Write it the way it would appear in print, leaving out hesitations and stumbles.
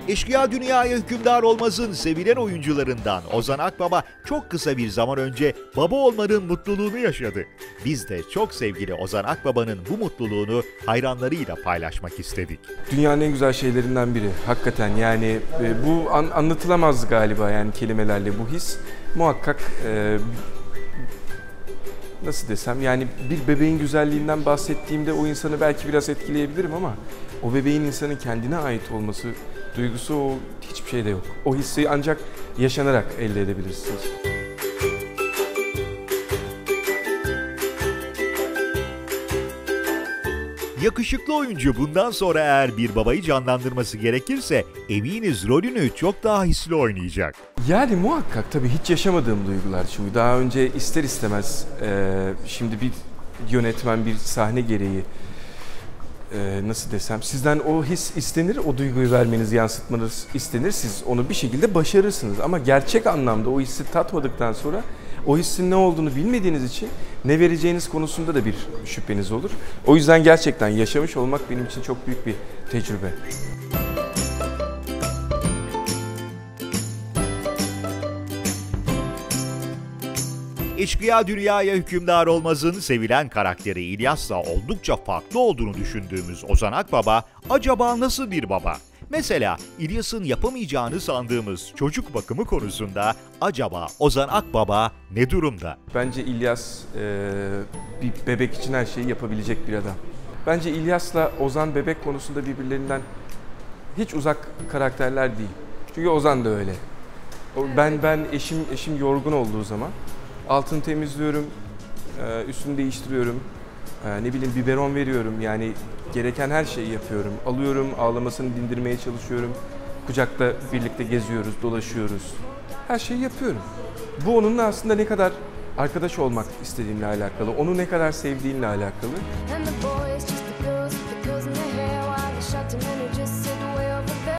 Eşkıya Dünyaya Hükümdar Olmaz'ın sevilen oyuncularından Ozan Akbaba çok kısa bir zaman önce baba olmanın mutluluğunu yaşadı. Biz de çok sevgili Ozan Akbaba'nın bu mutluluğunu hayranlarıyla paylaşmak istedik. Dünyanın en güzel şeylerinden biri hakikaten, yani bu anlatılamaz galiba, yani kelimelerle bu his muhakkak nasıl desem, yani bir bebeğin güzelliğinden bahsettiğimde o insanı belki biraz etkileyebilirim ama o bebeğin insanın kendine ait olması duygusu, o hiçbir şeyde yok. O hissi ancak yaşanarak elde edebilirsiniz. Yakışıklı oyuncu bundan sonra eğer bir babayı canlandırması gerekirse eminiz rolünü çok daha hisli oynayacak. Yani muhakkak tabii hiç yaşamadığım duygular, çünkü daha önce ister istemez şimdi bir yönetmen bir sahne gereği nasıl desem, sizden o his istenir, o duyguyu vermeniz, yansıtmanız istenir, siz onu bir şekilde başarırsınız ama gerçek anlamda o hissi tatmadıktan sonra o hissin ne olduğunu bilmediğiniz için ne vereceğiniz konusunda da bir şüpheniz olur. O yüzden gerçekten yaşamış olmak benim için çok büyük bir tecrübe. Eşkıya Dünyaya Hükümdar Olmaz'ın sevilen karakteri İlyas'la oldukça farklı olduğunu düşündüğümüz Ozan Akbaba acaba nasıl bir baba? Mesela İlyas'ın yapamayacağını sandığımız çocuk bakımı konusunda acaba Ozan Akbaba ne durumda? Bence İlyas bir bebek için her şeyi yapabilecek bir adam. Bence İlyas'la Ozan bebek konusunda birbirlerinden hiç uzak karakterler değil. Çünkü Ozan da öyle. Ben eşim yorgun olduğu zaman altını temizliyorum, üstünü değiştiriyorum, ne bileyim biberon veriyorum, yani gereken her şeyi yapıyorum. Alıyorum, ağlamasını dindirmeye çalışıyorum. Kucakta birlikte geziyoruz, dolaşıyoruz. Her şeyi yapıyorum. Bu onunla aslında ne kadar arkadaş olmak istediğinle alakalı, onu ne kadar sevdiğinle alakalı.